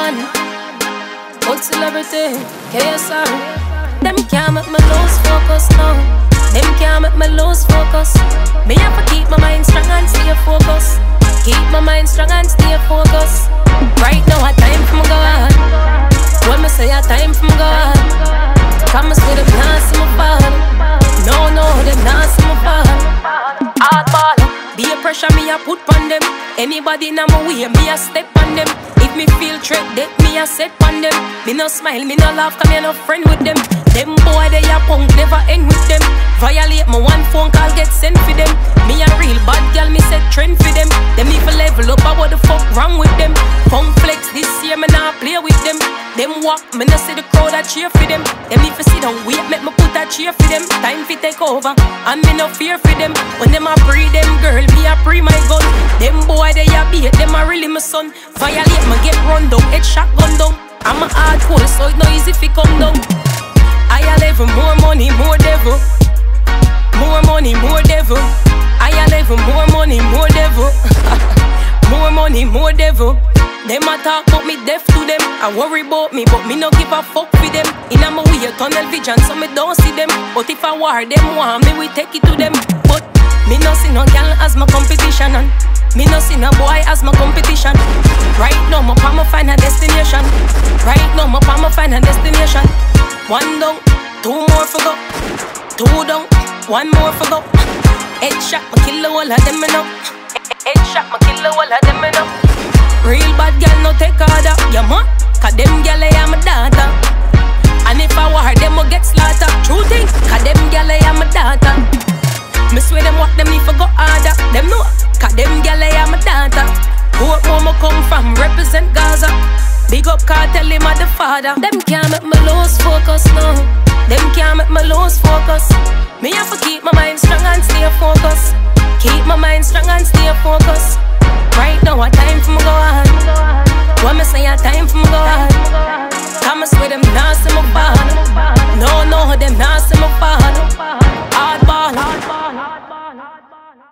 on. Good celebrity, KSR. Them can't make me lose focus now. Them can't make me lose focus. Me have to keep my mind strong and stay focused. Keep my mind strong and stay focused. Right now a time for me go on. When me say a time for me go on, come see them not see me fall. No, them not see me fall. Hardball, be a pressure me a put on them. Anybody in my way, me a step on them. If me feel threat, that me a set on them. Me no smile, me no laugh, cause me no friend with them. Them boy they a punk, never end with them. Violate my one phone call, get sent for them. Me a real bad girl, me set trend for them. Them even level up, what the fuck wrong with them? Punk flex this year, me nah play with them. Them walk, me no see the crowd a cheer for them. Them if you sit down, wait, make me put a cheer for them. Time fi take over, and me no fear for them. When them a pre them girl, me a pre my gun. Them boy they a beat, them a really my son. Violate me get run down, head shotgun down. I'm a hardcore, so it's no easy fi come down. I a level, more money, more devil. More money, more devil. I a level, more money, more devil. More money, more devil. Them a talk about me deaf to them. I worry about me, but me no give a fuck with them. In a my way, tunnel vision, so me don't see them. But if I war them want me, we take it to them. But me no see no girl as my competition, and me no see no boy as my competition. Right now, my palm find a destination. Right now, my palm find a destination. One down, two more for go. Two down, one more for go. Headshot, my kill the whole of them, me know. Headshot, my kill the whole of them, me know. Real bad girl no take order, yeah man. Cause them girl I am a daughter. And if I war them will get slaughtered. True thing, cause them girl I am a daughter. Me swear them what them need for go harder. Them know, cause them girl I am a daughter. Hope mama come from, represent Gaza. Big up cartel, him a the father. Them can't make me lose focus now. Them can't make me lose focus. Me have to keep my mind strong and stay focused. Keep my mind strong and stay focused. Right now a time for me go on. When me say a time for me go on,